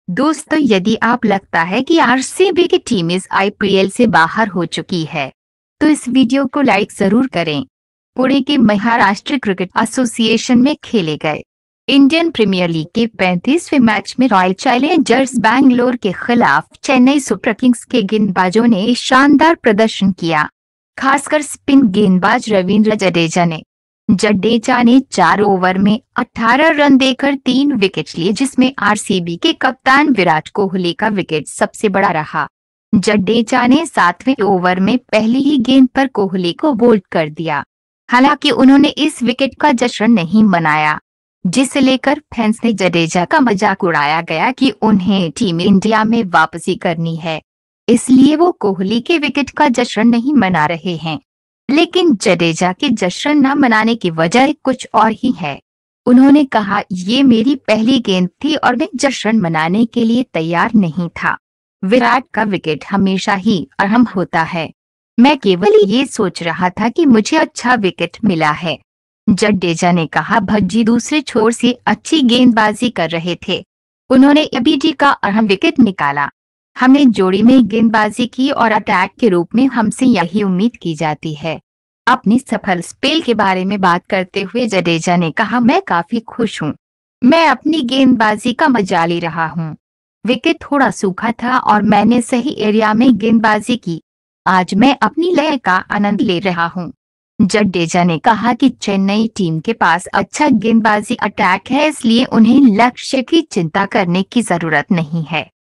दोस्तों, यदि आप लगता है कि आरसीबी की टीम इस आईपीएल से बाहर हो चुकी है, तो इस वीडियो को लाइक जरूर करें। पुणे के महाराष्ट्र क्रिकेट एसोसिएशन में खेले गए इंडियन प्रीमियर लीग के 35वें मैच में रॉयल चैलेंजर्स बैंगलोर के खिलाफ चेन्नई सुपर किंग्स के गेंदबाजों ने शानदार प्रदर्शन किया। खासकर स्पिन गेंदबाज रवींद्र जडेजा ने 4 ओवर में 18 रन देकर 3 विकेट लिए, जिसमें आरसीबी के कप्तान विराट कोहली का विकेट सबसे बड़ा रहा। जडेजा ने 7वें ओवर में पहली ही गेंद पर कोहली को बोल्ड कर दिया। हालांकि उन्होंने इस विकेट का जश्न नहीं मनाया, जिसे लेकर फैंस ने जडेजा का मजाक उड़ाया गया कि उन्हें टीम इंडिया में वापसी करनी है, इसलिए वो कोहली के विकेट का जश्न नहीं मना रहे हैं। लेकिन जडेजा के जश्न न मनाने की वजह कुछ और ही है। उन्होंने कहा, ये मेरी पहली गेंद थी और मैं जश्न मनाने के लिए तैयार नहीं था। विराट का विकेट हमेशा ही अहम होता है। मैं केवल ये सोच रहा था कि मुझे अच्छा विकेट मिला है। जडेजा ने कहा, भज्जी दूसरे छोर से अच्छी गेंदबाजी कर रहे थे। उन्होंने एबीडी का अहम विकेट निकाला। हमने जोड़ी में गेंदबाजी की और अटैक के रूप में हमसे यही उम्मीद की जाती है। अपनी सफल स्पेल के बारे में बात करते हुए जडेजा ने कहा, मैं काफी खुश हूं। मैं अपनी गेंदबाजी का मजा ले रहा हूं। विकेट थोड़ा सूखा था और मैंने सही एरिया में गेंदबाजी की। आज मैं अपनी लय का आनंद ले रहा हूं। जडेजा ने कहा कि चेन्नई टीम के पास अच्छा गेंदबाजी अटैक है, इसलिए उन्हें लक्ष्य की चिंता करने की जरूरत नहीं है।